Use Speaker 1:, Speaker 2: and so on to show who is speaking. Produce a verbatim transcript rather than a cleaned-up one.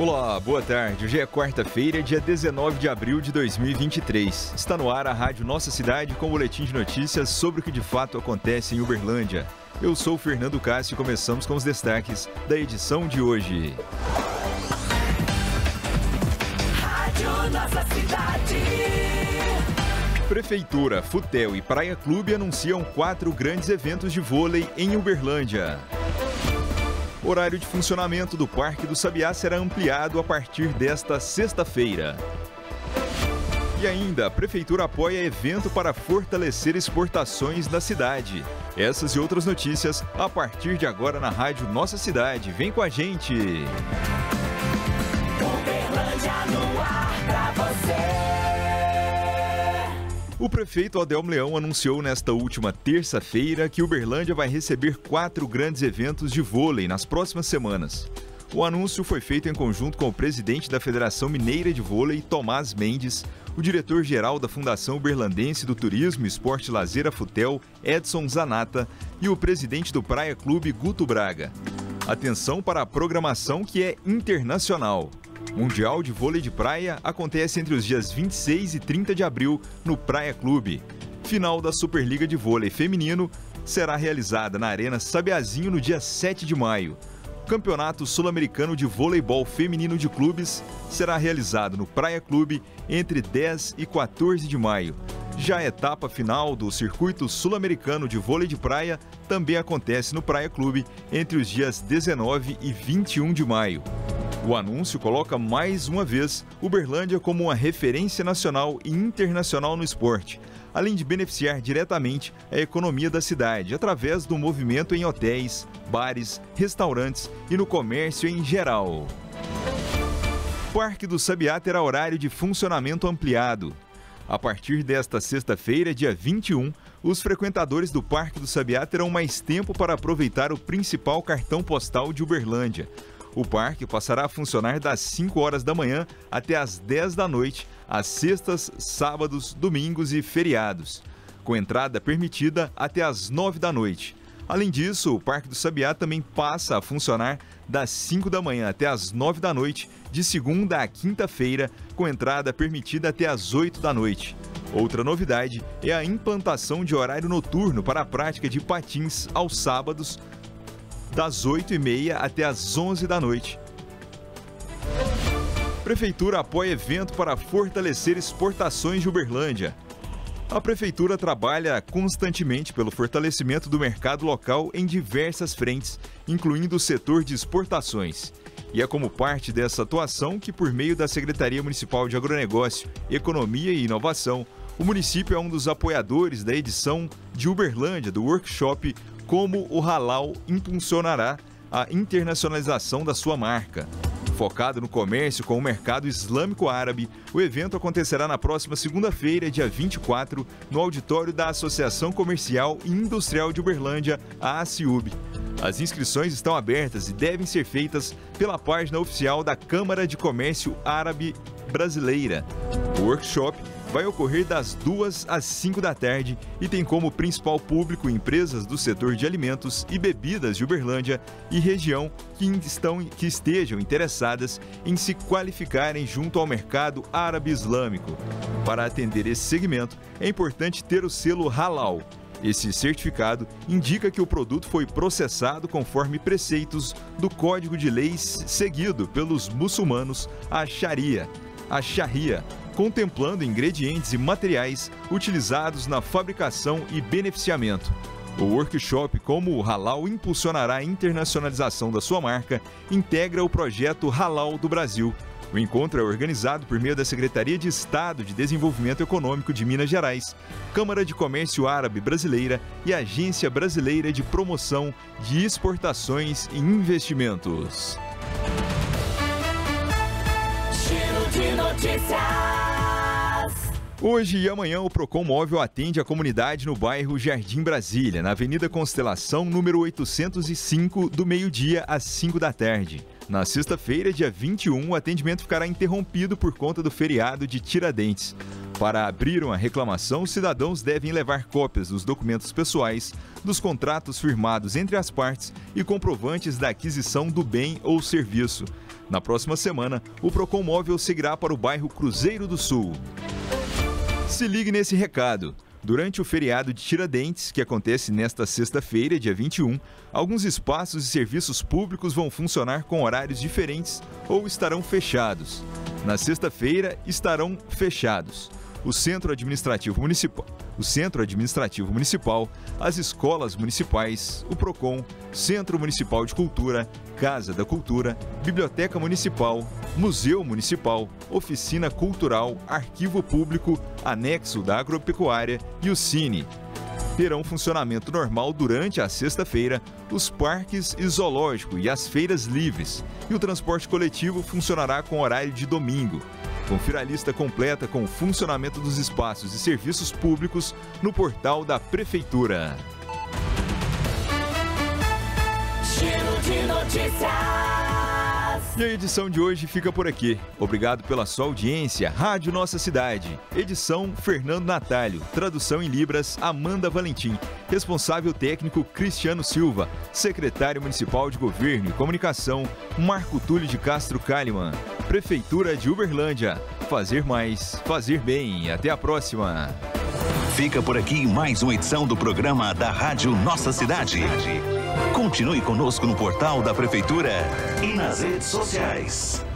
Speaker 1: Olá, boa tarde. Hoje é quarta-feira, dia dezenove de abril de dois mil e vinte e três. Está no ar a Rádio Nossa Cidade com um boletim de notícias sobre o que de fato acontece em Uberlândia. Eu sou o Fernando Cássio e começamos com os destaques da edição de hoje.
Speaker 2: Rádio Nossa Cidade.
Speaker 1: Prefeitura, Futel e Praia Clube anunciam quatro grandes eventos de vôlei em Uberlândia. O horário de funcionamento do Parque do Sabiá será ampliado a partir desta sexta-feira. E ainda, a Prefeitura apoia evento para fortalecer exportações da cidade. Essas e outras notícias a partir de agora na Rádio Nossa Cidade. Vem com a gente!
Speaker 2: Uberlândia no ar pra você.
Speaker 1: O prefeito Adelmo Leão anunciou nesta última terça-feira que Uberlândia vai receber quatro grandes eventos de vôlei nas próximas semanas. O anúncio foi feito em conjunto com o presidente da Federação Mineira de Vôlei, Tomás Mendes, o diretor-geral da Fundação Uberlandense do Turismo, Esporte e Lazer, a Futel, Edson Zanata, e o presidente do Praia Clube, Guto Braga. Atenção para a programação que é internacional. Mundial de Vôlei de Praia acontece entre os dias vinte e seis e trinta de abril no Praia Clube. Final da Superliga de Vôlei Feminino será realizada na Arena Sabiazinho no dia sete de maio. O Campeonato Sul-Americano de Voleibol Feminino de Clubes será realizado no Praia Clube entre dez e quatorze de maio. Já a etapa final do Circuito Sul-Americano de Vôlei de Praia também acontece no Praia Clube entre os dias dezenove e vinte e um de maio. O anúncio coloca mais uma vez Uberlândia como uma referência nacional e internacional no esporte, além de beneficiar diretamente a economia da cidade através do movimento em hotéis, bares, restaurantes e no comércio em geral. O Parque do Sabiá terá horário de funcionamento ampliado. A partir desta sexta-feira, dia vinte e um, os frequentadores do Parque do Sabiá terão mais tempo para aproveitar o principal cartão postal de Uberlândia. O parque passará a funcionar das cinco horas da manhã até as dez da noite, às sextas, sábados, domingos e feriados, com entrada permitida até às nove da noite. Além disso, o Parque do Sabiá também passa a funcionar das cinco da manhã até às nove da noite, de segunda a quinta-feira, com entrada permitida até às oito da noite. Outra novidade é a implantação de horário noturno para a prática de patins aos sábados, das oito e meia até as onze da noite. Prefeitura apoia evento para fortalecer exportações de Uberlândia. A Prefeitura trabalha constantemente pelo fortalecimento do mercado local em diversas frentes, incluindo o setor de exportações. E é como parte dessa atuação que, por meio da Secretaria Municipal de Agronegócio, Economia e Inovação, o município é um dos apoiadores da edição de Uberlândia do workshop Como o Halal impulsionará a internacionalização da sua marca. Focado no comércio com o mercado islâmico árabe, o evento acontecerá na próxima segunda-feira, dia vinte e quatro, no auditório da Associação Comercial e Industrial de Uberlândia, a ACIUB. As inscrições estão abertas e devem ser feitas pela página oficial da Câmara de Comércio Árabe Brasileira. O workshop vai ocorrer das duas às cinco da tarde e tem como principal público empresas do setor de alimentos e bebidas de Uberlândia e região que, estão, que estejam interessadas em se qualificarem junto ao mercado árabe-islâmico. Para atender esse segmento, é importante ter o selo Halal. Esse certificado indica que o produto foi processado conforme preceitos do Código de Leis seguido pelos muçulmanos, a Sharia, a Sharia, contemplando ingredientes e materiais utilizados na fabricação e beneficiamento. O workshop Como o Halal impulsionará a internacionalização da sua marca, integra o projeto Halal do Brasil. O encontro é organizado por meio da Secretaria de Estado de Desenvolvimento Econômico de Minas Gerais, Câmara de Comércio Árabe Brasileira e Agência Brasileira de Promoção de Exportações e Investimentos.
Speaker 2: Giro de notícias.
Speaker 1: Hoje e amanhã o Procon Móvel atende a comunidade no bairro Jardim Brasília, na Avenida Constelação, número oitocentos e cinco, do meio-dia às cinco da tarde. Na sexta-feira, dia vinte e um, o atendimento ficará interrompido por conta do feriado de Tiradentes. Para abrir uma reclamação, os cidadãos devem levar cópias dos documentos pessoais, dos contratos firmados entre as partes e comprovantes da aquisição do bem ou serviço. Na próxima semana, o Procon Móvel seguirá para o bairro Cruzeiro do Sul. Se ligue nesse recado. Durante o feriado de Tiradentes, que acontece nesta sexta-feira, dia vinte e um, alguns espaços e serviços públicos vão funcionar com horários diferentes ou estarão fechados. Na sexta-feira, estarão fechados o Centro Administrativo Municipal, o Centro Administrativo Municipal, as escolas municipais, o Procon, Centro Municipal de Cultura, Casa da Cultura, Biblioteca Municipal, Museu Municipal, Oficina Cultural, Arquivo Público, Anexo da Agropecuária e o Cine. Terão funcionamento normal durante a sexta-feira os parques e zoológico e as feiras livres, e o transporte coletivo funcionará com horário de domingo. Confira a lista completa com o funcionamento dos espaços e serviços públicos no portal da Prefeitura.
Speaker 2: Giro de notícias.
Speaker 1: E a edição de hoje fica por aqui. Obrigado pela sua audiência. Rádio Nossa Cidade. Edição Fernando Natalio. Tradução em Libras Amanda Valentim. Responsável técnico Cristiano Silva. Secretário Municipal de Governo e Comunicação Marco Túlio de Castro Kalimann. Prefeitura de Uberlândia. Fazer mais, fazer bem. Até a próxima.
Speaker 3: Fica por aqui mais uma edição do programa da Rádio Nossa Cidade. Continue conosco no portal da Prefeitura e nas redes sociais.